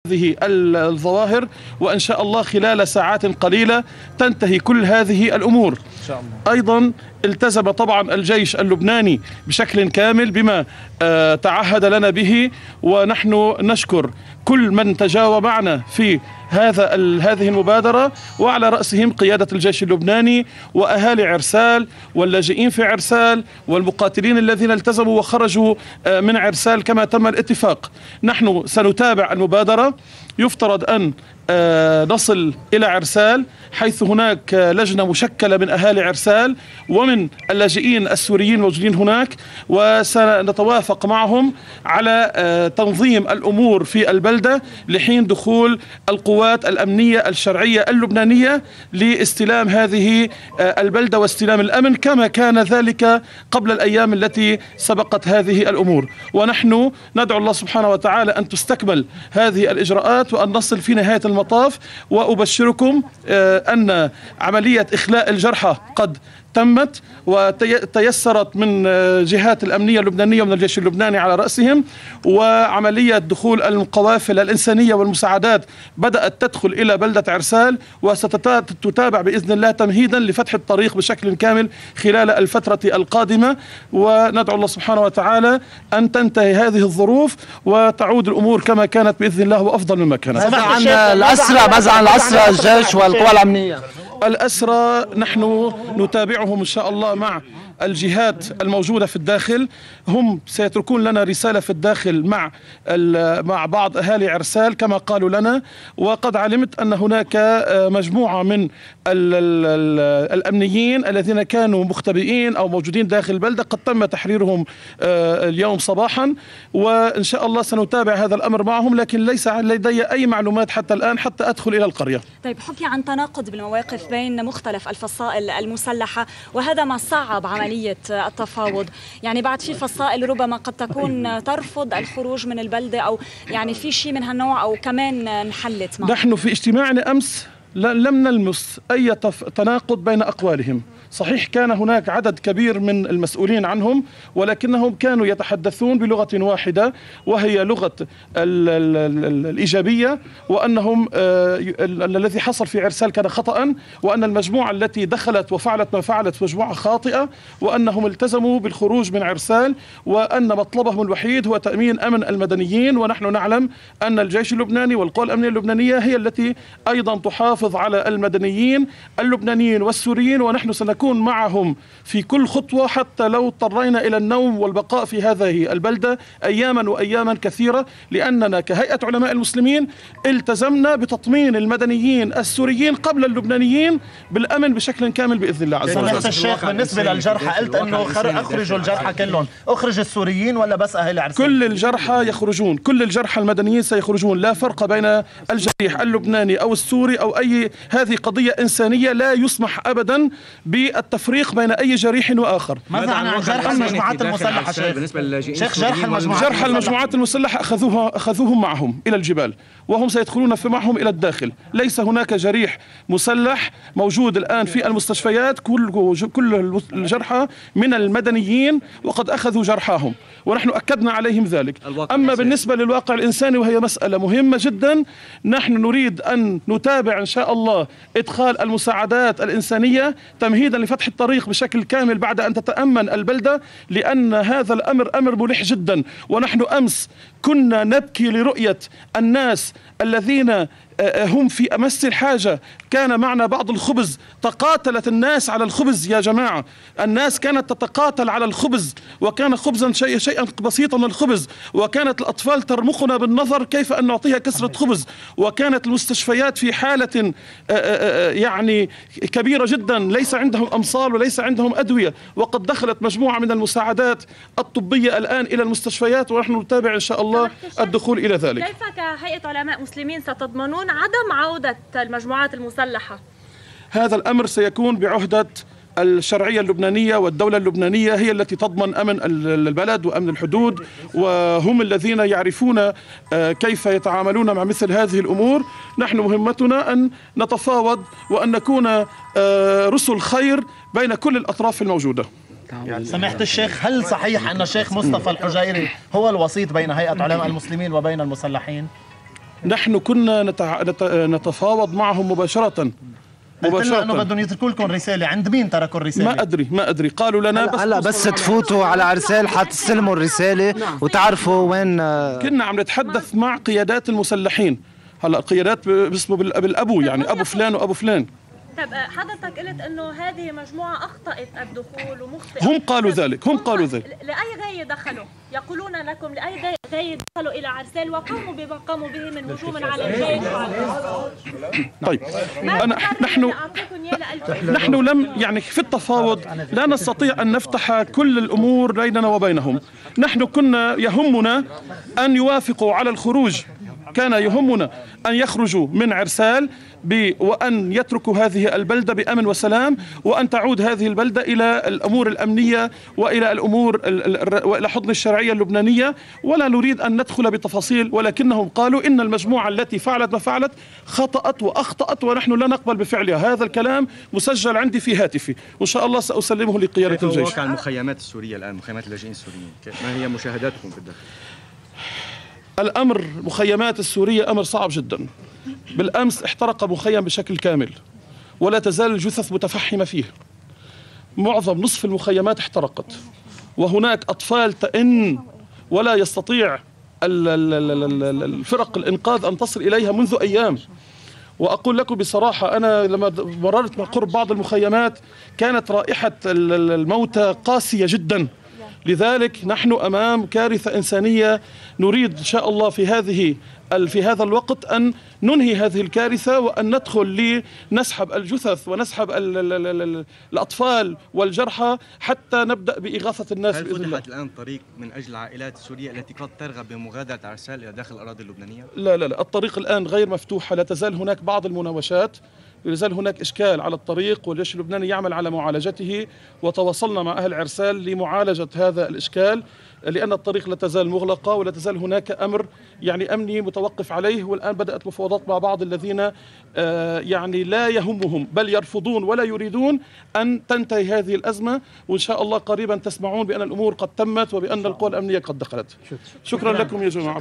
هذه الظواهر، وإن شاء الله خلال ساعات قليلة تنتهي كل هذه الأمور إن شاء الله. أيضا التزم طبعا الجيش اللبناني بشكل كامل بما تعهد لنا به، ونحن نشكر كل من تجاوب معنا في هذه المبادرة، وعلى رأسهم قيادة الجيش اللبناني وأهالي عرسال واللاجئين في عرسال والمقاتلين الذين التزموا وخرجوا من عرسال كما تم الاتفاق. نحن سنتابع المبادرة. يفترض أن نصل إلى عرسال، حيث هناك لجنة مشكلة من أهالي عرسال ومن اللاجئين السوريين الموجودين هناك، وسنتوافق معهم على تنظيم الأمور في البلدة لحين دخول القوات الأمنية الشرعية اللبنانية لاستلام هذه البلدة واستلام الأمن كما كان ذلك قبل الأيام التي سبقت هذه الأمور. ونحن ندعو الله سبحانه وتعالى أن تستكمل هذه الإجراءات وأن نصل في نهاية المطاف. وأبشركم أن عملية إخلاء الجرحى قد تمت وتيسرت من جهات الأمنية اللبنانية ومن الجيش اللبناني على رأسهم، وعملية دخول القوافل الإنسانية والمساعدات بدأت تدخل إلى بلدة عرسال، وستتابع بإذن الله تمهيدا لفتح الطريق بشكل كامل خلال الفترة القادمة. وندعو الله سبحانه وتعالى أن تنتهي هذه الظروف وتعود الأمور كما كانت بإذن الله وأفضل مما كانت. ماذا عن الأسرى الجيش والقوى الأمنية؟ الأسرى نحن نتابعهم إن شاء الله مع الجهات الموجودة في الداخل. هم سيتركون لنا رسالة في الداخل مع بعض أهالي عرسال كما قالوا لنا، وقد علمت أن هناك مجموعة من الأمنيين الذين كانوا مختبئين أو موجودين داخل البلدة قد تم تحريرهم اليوم صباحا، وإن شاء الله سنتابع هذا الأمر معهم، لكن ليس لدي أي معلومات حتى الآن حتى أدخل إلى القرية. طيب، حكي عن تناقض بالمواقف بين مختلف الفصائل المسلحة، وهذا ما صعب عملية التفاوض. يعني بعد في فصائل ربما قد تكون ترفض الخروج من البلدة، أو يعني في شيء من هالنوع، أو كمان انحلت معه. نحن في اجتماعنا أمس لم نلمس أي تناقض بين أقوالهم. صحيح كان هناك عدد كبير من المسؤولين عنهم، ولكنهم كانوا يتحدثون بلغة واحدة وهي لغة الإيجابية، وأنهم الذي حصل في عرسال كان خطأ، وأن المجموعة التي دخلت وفعلت ما فعلت مجموعة خاطئة، وأنهم التزموا بالخروج من عرسال، وأن مطلبهم الوحيد هو تأمين أمن المدنيين. ونحن نعلم أن الجيش اللبناني والقوى الأمنية اللبنانية هي التي أيضا تحافظ على المدنيين اللبنانيين والسوريين، ونحن سنكون معهم في كل خطوة حتى لو اضطرينا إلى النوم والبقاء في هذه البلدة أياما وأياما كثيرة، لأننا كهيئة علماء المسلمين التزمنا بتطمين المدنيين السوريين قبل اللبنانيين بالأمن بشكل كامل بإذن الله عز وجل. سمحت الشيخ، بالنسبة للجرحى قلت أنه أخرجوا الجرحى كلهم، أخرج السوريين ولا بس أهل عرسال؟ كل الجرحى يخرجون، كل الجرحى المدنيين سيخرجون، لا فرق بين الجريح اللبناني أو السوري أو أي. هذه قضية إنسانية، لا يسمح أبدا بالتفريق بين أي جريح وآخر. ماذا عن جرح المجموعات المسلحة شيخ؟ بالنسبة للاجئين شيخ، جرح المجموعات المسلحة أخذوهم معهم إلى الجبال، وهم سيدخلون معهم إلى الداخل. ليس هناك جريح مسلح موجود الآن في المستشفيات، كل الجرحى من المدنيين وقد أخذوا جرحاهم، ونحن أكدنا عليهم ذلك. أما بالنسبة للواقع الإنساني وهي مسألة مهمة جدا، نحن نريد أن نتابع إن شاء الله إدخال المساعدات الإنسانية تمهيدا لفتح الطريق بشكل كامل بعد أن تتأمن البلدة، لأن هذا الأمر أمر ملح جدا. ونحن أمس كنا نبكي لرؤية الناس الذين هم في أمس الحاجة. كان معنا بعض الخبز، تقاتلت الناس على الخبز يا جماعة، الناس كانت تتقاتل على الخبز، وكان خبزا شيئا بسيطا من الخبز، وكانت الأطفال ترمقنا بالنظر كيف أن نعطيها كسرة خبز، وكانت المستشفيات في حالة يعني كبيرة جدا، ليس عندهم أمصال وليس عندهم أدوية، وقد دخلت مجموعة من المساعدات الطبية الآن إلى المستشفيات، ونحن نتابع إن شاء الله الدخول إلى ذلك. كيف كهيئة علماء مسلمين ستضمنون عدم عودة المجموعات المسلحة؟ هذا الأمر سيكون بعهدة الشرعية اللبنانية والدولة اللبنانية، هي التي تضمن أمن البلد وأمن الحدود، وهم الذين يعرفون كيف يتعاملون مع مثل هذه الأمور. نحن مهمتنا أن نتفاوض وأن نكون رسل خير بين كل الأطراف الموجودة. سماحة الشيخ، هل صحيح أن الشيخ مصطفى الحجيري هو الوسيط بين هيئة علماء المسلمين وبين المسلحين؟ نحن كنا نتفاوض معهم مباشرة. قلت له انه بدهم يتركوا لكم رساله، عند مين تركوا الرساله؟ ما ادري قالوا لنا بس تفوتوا على عرسال حتستلموا الرساله وتعرفوا وين. كنا عم نتحدث مع قيادات المسلحين، هلا قيادات باسمه بالابو، يعني ابو فلان وابو فلان. طب حضرتك قلت انه هذه مجموعه اخطأت الدخول ومخطئه، هم قالوا ذلك. لاي غايه دخلوا؟ يقولون لكم لاي غايه دخلوا الى عرسال وقاموا بما قاموا به من هجوم على الجيش. طيب نحن لم يعني في التفاوض لا نستطيع ان نفتح كل الامور بيننا وبينهم. نحن كنا يهمنا ان يوافقوا على الخروج، كان يهمنا أن يخرجوا من عرسال وأن يتركوا هذه البلدة بأمن وسلام، وأن تعود هذه البلدة إلى الأمور الأمنية وإلى الأمور وإلى حضن الشرعية اللبنانية، ولا نريد أن ندخل بتفاصيل، ولكنهم قالوا إن المجموعة التي فعلت ما فعلت خطأت وأخطأت ونحن لا نقبل بفعلها. هذا الكلام مسجل عندي في هاتفي، وإن شاء الله سأسلمه لقيادة الجيش. واقع المخيمات السورية الآن، مخيمات اللاجئين السوريين، ما هي مشاهداتكم في الداخل؟ الأمر مخيمات السورية أمر صعب جدا. بالأمس احترق مخيم بشكل كامل ولا تزال الجثث متفحمة فيه. معظم نصف المخيمات احترقت، وهناك أطفال تئن ولا يستطيع الفرق الإنقاذ أن تصل إليها منذ أيام. وأقول لكم بصراحة، أنا لما مررت من قرب بعض المخيمات كانت رائحة الموتى قاسية جدا. لذلك نحن أمام كارثة إنسانية، نريد إن شاء الله في هذا الوقت أن ننهي هذه الكارثة، وأن ندخل لنسحب الجثث ونسحب الأطفال والجرحى حتى نبدأ بإغاثة الناس بإذن الله. هل فتحت الآن طريق من أجل العائلات السورية التي قد ترغب بمغادرة عرسال إلى داخل الأراضي اللبنانية؟ لا، الطريق الآن غير مفتوح، لا تزال هناك بعض المناوشات، لا يزال هناك إشكال على الطريق، والجيش اللبناني يعمل على معالجته، وتواصلنا مع أهل عرسال لمعالجة هذا الإشكال، لأن الطريق لا تزال مغلقة ولا تزال هناك أمر يعني أمني متوقف عليه. والآن بدأت مفاوضات مع بعض الذين يعني لا يهمهم بل يرفضون ولا يريدون أن تنتهي هذه الأزمة، وإن شاء الله قريبا تسمعون بأن الأمور قد تمت وبأن القوى الأمنية قد دخلت. شكرا لكم يا جماعة.